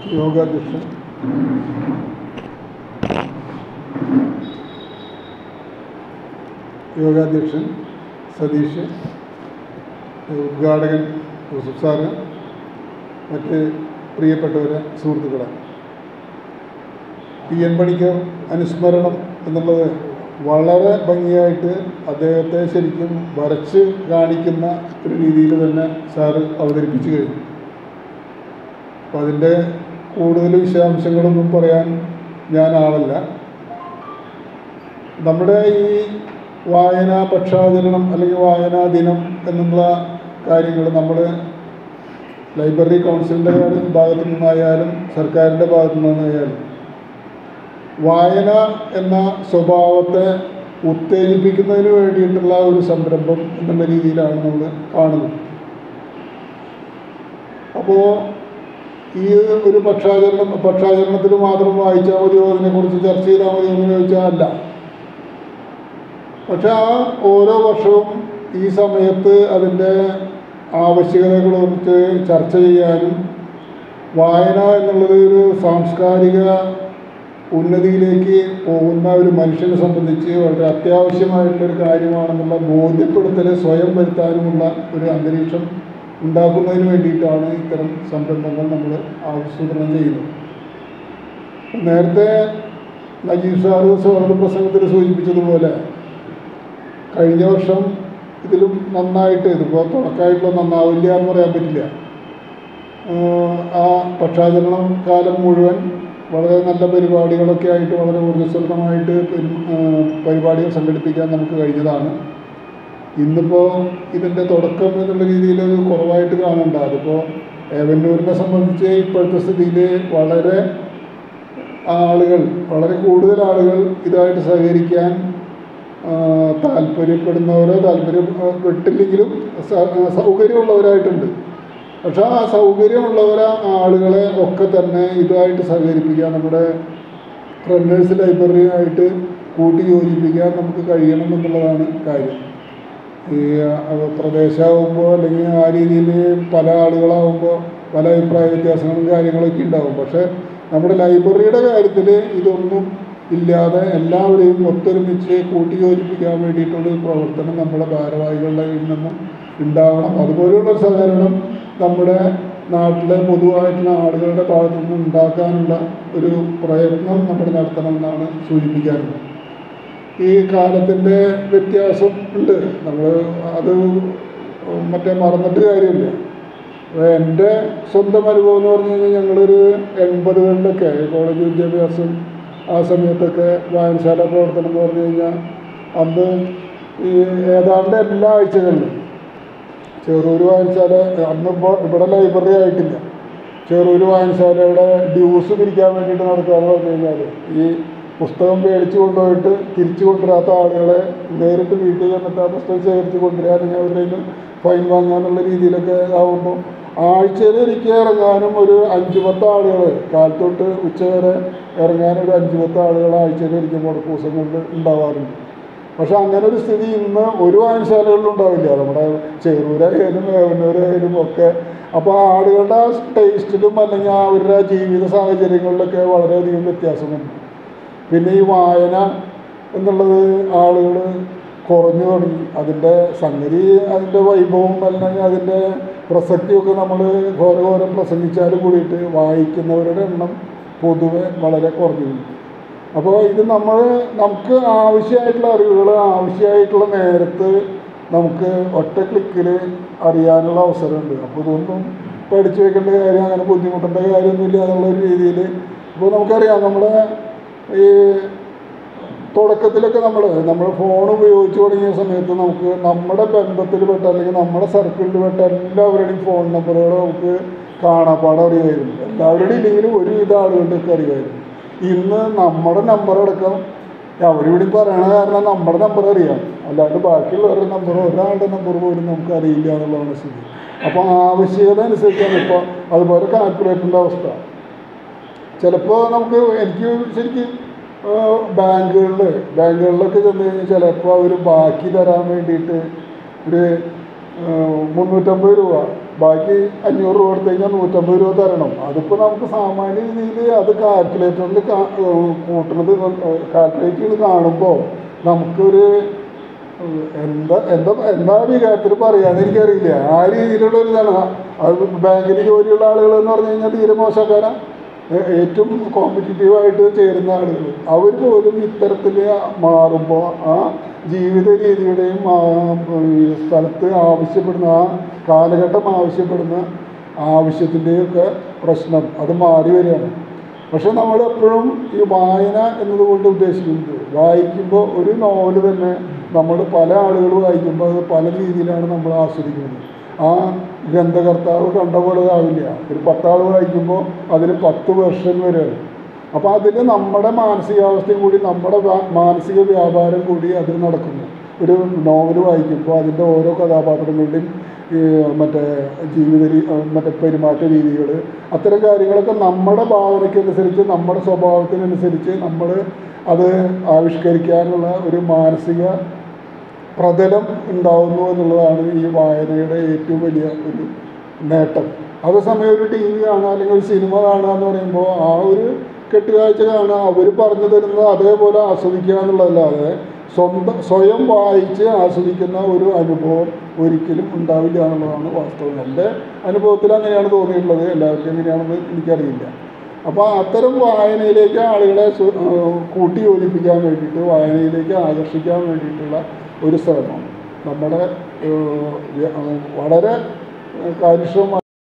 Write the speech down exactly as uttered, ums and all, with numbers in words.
യോഗാധ്യക്ഷൻ യോഗാധ്യക്ഷൻ സതീഷ്, ഉദ്ഘാടകൻ യൂസുഫ് സാറ്, മറ്റ് പ്രിയപ്പെട്ടവരെ, സുഹൃത്തുക്കളെ, പി എൻ പണിക്കർ അനുസ്മരണം എന്നുള്ളത് വളരെ ഭംഗിയായിട്ട് അദ്ദേഹത്തെ ശരിക്കും വരച്ച് കാണിക്കുന്ന ഒരു രീതിയിൽ തന്നെ സാറ് അവതരിപ്പിച്ചു കഴിഞ്ഞു. അപ്പം അതിൻ്റെ കൂടുതൽ വിശദാംശങ്ങളൊന്നും പറയാൻ ഞാൻ ആളല്ല. നമ്മുടെ ഈ വായനാ പക്ഷാചരണം അല്ലെങ്കിൽ വായനാ ദിനം എന്നുള്ള കാര്യങ്ങൾ നമ്മൾ ലൈബ്രറി കൗൺസിലിൻ്റെ ഭാഗത്തു നിന്നായാലും സർക്കാരിൻ്റെ ഭാഗത്തു നിന്നായാലും വായന എന്ന സ്വഭാവത്തെ ഉത്തേജിപ്പിക്കുന്നതിന് വേണ്ടിയിട്ടുള്ള ഒരു സംരംഭം എന്നുള്ള രീതിയിലാണ് നമ്മൾ കാണുന്നത്. അപ്പോൾ ഈ ഒരു പക്ഷാചരണം പക്ഷാചരണത്തിൽ മാത്രം വായിച്ചാൽ മതിയോ, അതിനെക്കുറിച്ച് ചർച്ച ചെയ്താൽ മതിയോ എന്ന് ചോദിച്ചാൽ അല്ല. പക്ഷെ ആ ഓരോ വർഷവും ഈ സമയത്ത് അതിൻ്റെ ആവശ്യകതകളെക്കുറിച്ച് ചർച്ച ചെയ്യാനും വായന എന്നുള്ളത് ഒരു സാംസ്കാരിക ഉന്നതിയിലേക്ക് പോകുന്ന ഒരു മനുഷ്യനെ സംബന്ധിച്ച് വളരെ അത്യാവശ്യമായിട്ടുള്ളൊരു കാര്യമാണെന്നുള്ള ബോധ്യപ്പെടുത്തൽ സ്വയം വരുത്താനുമുള്ള ഒരു അന്തരീക്ഷം ഉണ്ടാക്കുന്നതിന് വേണ്ടിയിട്ടാണ് ഇത്തരം സംരംഭങ്ങൾ നമ്മൾ ആസൂത്രണം ചെയ്യുന്നത്. നേരത്തെ നജീബ് സാറ് സ്വാഗത പ്രസംഗത്തിൽ സൂചിപ്പിച്ചതുപോലെ കഴിഞ്ഞ വർഷം ഇതിലും നന്നായിട്ട്, ഇതിപ്പോൾ തുടക്കമായിട്ടുള്ള നന്നാവില്ല എന്ന് പറയാൻ പറ്റില്ല, ആ പക്ഷാചരണം കാലം മുഴുവൻ വളരെ നല്ല പരിപാടികളൊക്കെ ആയിട്ട് വളരെ ഊർജ്ജസ്വലമായിട്ട് പരിപാടികൾ സംഘടിപ്പിക്കാൻ നമുക്ക് കഴിഞ്ഞതാണ്. ഇന്നിപ്പോൾ ഇതിൻ്റെ തുടക്കം എന്നുള്ള രീതിയിൽ ഒരു കുറവായിട്ട് കാണണ്ട. അതിപ്പോൾ ഏവന്നൂരിനെ സംബന്ധിച്ച് ഇപ്പോഴത്തെ സ്ഥിതിയിൽ വളരെ ആളുകൾ വളരെ കൂടുതൽ ആളുകൾ ഇതായിട്ട് സഹകരിക്കാൻ താല്പര്യപ്പെടുന്നവരോ താല്പര്യപ്പെട്ടില്ലെങ്കിലും സൗകര്യമുള്ളവരായിട്ടുണ്ട്. പക്ഷെ ആ സൗകര്യമുള്ളവർ ആളുകളെ ഒക്കെ തന്നെ ഇതുമായിട്ട് സഹകരിപ്പിക്കാൻ, നമ്മുടെ റണ്ണേഴ്സ് ലൈബ്രറിയുമായിട്ട് കൂട്ടി യോജിപ്പിക്കാൻ നമുക്ക് കഴിയണം എന്നുള്ളതാണ് കാര്യം. ഈ പ്രദേശമാകുമ്പോൾ അല്ലെങ്കിൽ ആ രീതിയിൽ പല ആളുകളാകുമ്പോൾ പല അഭിപ്രായ വ്യത്യാസങ്ങളും കാര്യങ്ങളൊക്കെ ഉണ്ടാകും. പക്ഷേ നമ്മുടെ ലൈബ്രറിയുടെ കാര്യത്തിൽ ഇതൊന്നും ഇല്ലാതെ എല്ലാവരെയും ഒത്തൊരുമിച്ച് കൂട്ടി യോജിപ്പിക്കാൻ വേണ്ടിയിട്ടുള്ളൊരു പ്രവർത്തനം നമ്മുടെ ഭാരവാഹികളുടെ കയ്യിൽ നിന്നും ഉണ്ടാവണം. അതുപോലെയുള്ള സഹകരണം നമ്മുടെ നാട്ടിലെ പൊതുവായിട്ടുള്ള ആളുകളുടെ ഭാഗത്തു നിന്ന് ഉണ്ടാക്കാനുള്ള ഒരു പ്രയത്നം നമ്മൾ നടത്തണമെന്നാണ് സൂചിപ്പിക്കാറുള്ളത്. ഈ കാലത്തിൻ്റെ വ്യത്യാസം ഉണ്ട്, നമ്മൾ അത് മറ്റേ മറന്നിട്ട് കാര്യമില്ല. എൻ്റെ സ്വന്തം അനുഭവം എന്ന് പറഞ്ഞു കഴിഞ്ഞാൽ ഞങ്ങളൊരു എൺപതുകളിലൊക്കെ കോളേജ് വിദ്യാഭ്യാസം ആ സമയത്തൊക്കെ വായനശാല പ്രവർത്തനം എന്ന് പറഞ്ഞു കഴിഞ്ഞാൽ അന്ന് ഈ ഏതാണ്ട് എല്ലാ ആഴ്ചകളിലും ചെറൂർ വായനശാല, അന്നിപ്പോൾ ഇവിടെ ലൈബ്രറി ആയിട്ടില്ല, ചെറൂർ വായനശാലയുടെ ഡ്യൂസ് പിരിക്കാൻ വേണ്ടിയിട്ട് നടക്കുക എന്ന് പറഞ്ഞു കഴിഞ്ഞാൽ ഈ പുസ്തകം മേടിച്ച് കൊണ്ടുപോയിട്ട് തിരിച്ചു കൊണ്ടുവരാത്ത ആളുകളെ നേരിട്ട് വീട്ടിൽ ചെന്നിട്ട് ആ പുസ്തകം ശേഖരിച്ച് കൊണ്ടുവരിക, അല്ലെങ്കിൽ അവരുടെ കയ്യിൽ ഫൈൻ വാങ്ങാന്നുള്ള രീതിയിലൊക്കെ ആകുമ്പോൾ ആഴ്ചയിൽ എനിക്ക് ഇറങ്ങാനും ഒരു അഞ്ച് പത്ത് ആളുകൾ കാലത്തൊട്ട് ഉച്ച വരെ ഇറങ്ങാനൊരു അഞ്ച് പത്ത് ആളുകൾ ആഴ്ചയിൽ എനിക്ക് മുടക്ക് ദിവസങ്ങളിൽ ഉണ്ടാവാറുണ്ട്. പക്ഷെ അങ്ങനെ ഒരു സ്ഥിതി ഇന്ന് ഒരു വായനശാലകളിലും ഉണ്ടാവില്ല, നമ്മുടെ ചെറൂരായാലും ഏവന്നൂരായാലും ഒക്കെ. അപ്പോൾ ആ ആളുകളുടെ ആ ടേസ്റ്റിലും അല്ലെങ്കിൽ അവരുടെ ജീവിത സാഹചര്യങ്ങളിലൊക്കെ വളരെയധികം വ്യത്യാസമുണ്ട്. പിന്നെ ഈ വായന എന്നുള്ളത് ആളുകൾ കുറഞ്ഞു തുടങ്ങി. അതിൻ്റെ സംഗതി, അതിൻ്റെ വൈഭവം അല്ലെങ്കിൽ അതിൻ്റെ പ്രസക്തിയൊക്കെ നമ്മൾ ഘോരഘോരം പ്രസംഗിച്ചാലും കൂടിയിട്ട് വായിക്കുന്നവരുടെ എണ്ണം പൊതുവെ വളരെ കുറഞ്ഞു. അപ്പോൾ ഇത് നമ്മൾ നമുക്ക് ആവശ്യമായിട്ടുള്ള അറിവുകൾ ആവശ്യമായിട്ടുള്ള നേരത്ത് നമുക്ക് ഒറ്റ ക്ലിക്കിൽ അറിയാനുള്ള അവസരമുണ്ട്. അപ്പോൾ ഇതൊന്നും പഠിച്ചു വെക്കേണ്ട കാര്യം, അങ്ങനെ ബുദ്ധിമുട്ടേണ്ട കാര്യമൊന്നുമില്ല എന്നുള്ളൊരു രീതിയിൽ. ഇപ്പോൾ നമുക്കറിയാം, നമ്മുടെ ഈ തുടക്കത്തിലൊക്കെ നമ്മൾ നമ്മൾ ഫോൺ ഉപയോഗിച്ച് തുടങ്ങിയ സമയത്ത് നമുക്ക് നമ്മുടെ ബന്ധത്തിൽപ്പെട്ട അല്ലെങ്കിൽ നമ്മുടെ സർക്കിളിൽപ്പെട്ട എല്ലാവരുടെയും ഫോൺ നമ്പറുകൾ നമുക്ക് കാണാപ്പാടം അറിയുമായിരുന്നു. എല്ലാവരുടെയും ഇല്ലെങ്കിലും ഒരുവിധ ആളുകളുടെയൊക്കെ അറിയുമായിരുന്നു. ഇന്ന് നമ്മുടെ നമ്പറടക്കം അവരിവിടെ പറയണ കാരണം നമ്മുടെ നമ്പർ അറിയാം, അല്ലാണ്ട് ബാക്കിയുള്ളവരുടെ നമ്പർ ഒരാളുടെ നമ്പർ പോലും നമുക്ക് അറിയില്ല എന്നുള്ളതാണ് സ്ഥിതി. അപ്പോൾ ആവശ്യകത അനുസരിച്ചാണ് ഇപ്പോൾ. അതുപോലെ കാൽക്കുലേറ്ററിൻ്റെ അവസ്ഥ ചിലപ്പോൾ നമുക്ക്, എനിക്ക് ശരിക്കും ബാങ്കുകളിൽ ബാങ്കുകളിലൊക്കെ ചെന്ന് കഴിഞ്ഞാൽ ചിലപ്പോൾ അവർ ബാക്കി തരാൻ വേണ്ടിയിട്ട് ഒരു മുന്നൂറ്റമ്പത് രൂപ ബാക്കി അഞ്ഞൂറ് രൂപ എടുത്തു കഴിഞ്ഞാൽ നൂറ്റമ്പത് രൂപ തരണം. അതിപ്പോൾ നമുക്ക് സാമാന്യ രീതിയിൽ അത് കാൽക്കുലേറ്ററിൽ കൂട്ടുന്നത് കാൽക്കുലേറ്റ് ചെയ്ത് കാണുമ്പോൾ നമുക്കൊരു എന്താ എന്താ എന്താ വികാരത്തിൽ പറയാമെന്ന് എനിക്കറിയില്ല. ആ രീതിയിലുള്ള ഒരു ഇതാണ്. അത് ബാങ്കിൽ ജോലിയുള്ള ആളുകൾ എന്ന് പറഞ്ഞു കഴിഞ്ഞാൽ തീരെ മോശക്കാരാണ്. ഏറ്റവും കോമ്പറ്റീറ്റീവായിട്ട് ചേരുന്ന ആളുകൾ അവർ പോലും ഇത്തരത്തിൽ മാറുമ്പോൾ ആ ജീവിത രീതിയുടെയും സ്ഥലത്ത് ആവശ്യപ്പെടുന്ന ആ കാലഘട്ടം ആവശ്യപ്പെടുന്ന ആവശ്യത്തിൻ്റെയൊക്കെ പ്രശ്നം അത് മാറി വരികയാണ്. പക്ഷെ നമ്മളെപ്പോഴും ഈ വായന എന്നതുകൊണ്ട് ഉദ്ദേശിക്കുന്നത് വായിക്കുമ്പോൾ ഒരു നോവൽ തന്നെ നമ്മൾ പല ആളുകൾ വായിക്കുമ്പോൾ അത് പല രീതിയിലാണ് നമ്മൾ ആസ്വദിക്കുന്നത്. ആ ഗ്രന്ഥകർത്താവ് കണ്ട പോലെ ആവില്ല. ഒരു പത്താൾ വായിക്കുമ്പോൾ അതിന് പത്ത് വെർഷൻ വരെയാണ്. അപ്പോൾ അതിൽ നമ്മുടെ മാനസികാവസ്ഥയും കൂടി നമ്മുടെ മാനസിക വ്യാപാരം കൂടി അതിൽ നടക്കുന്നു. ഒരു നോവൽ വായിക്കുമ്പോൾ അതിൻ്റെ ഓരോ കഥാപാത്രങ്ങളുടെയും മറ്റേ ജീവിത മറ്റേ പെരുമാറ്റ രീതികൾ അത്തരം കാര്യങ്ങളൊക്കെ നമ്മുടെ ഭാവനയ്ക്കനുസരിച്ച് നമ്മുടെ സ്വഭാവത്തിനനുസരിച്ച് നമ്മൾ അത് ആവിഷ്കരിക്കാനുള്ള ഒരു മാനസിക പ്രതലം ഉണ്ടാവുന്നു എന്നുള്ളതാണ് ഈ വായനയുടെ ഏറ്റവും വലിയ ഒരു നേട്ടം. അതേസമയം ഒരു ടി വി കാണുക അല്ലെങ്കിൽ ഒരു സിനിമ കാണുക എന്ന് പറയുമ്പോൾ ആ ഒരു കെട്ടുകാഴ്ച കാണുക, അവർ പറഞ്ഞു തരുന്നത് അതേപോലെ ആസ്വദിക്കുക എന്നുള്ളതല്ലാതെ സ്വന്തം സ്വയം വായിച്ച് ആസ്വദിക്കുന്ന ഒരു അനുഭവം ഒരിക്കലും ഉണ്ടാവില്ല എന്നുള്ളതാണ് വാസ്തവം. എൻ്റെ അനുഭവത്തിൽ അങ്ങനെയാണ് തോന്നിയിട്ടുള്ളത്. എല്ലാവർക്കും എങ്ങനെയാണെന്ന് എനിക്കറിയില്ല. അപ്പോൾ അത്തരം വായനയിലേക്ക് ആളുകളെ കൂട്ടി യോജിപ്പിക്കാൻ വേണ്ടിയിട്ട് വായനയിലേക്ക് ആകർഷിക്കാൻ വേണ്ടിയിട്ടുള്ള ഒരു ശ്രമം നമ്മുടെ വളരെ കാര്യക്ഷമമായി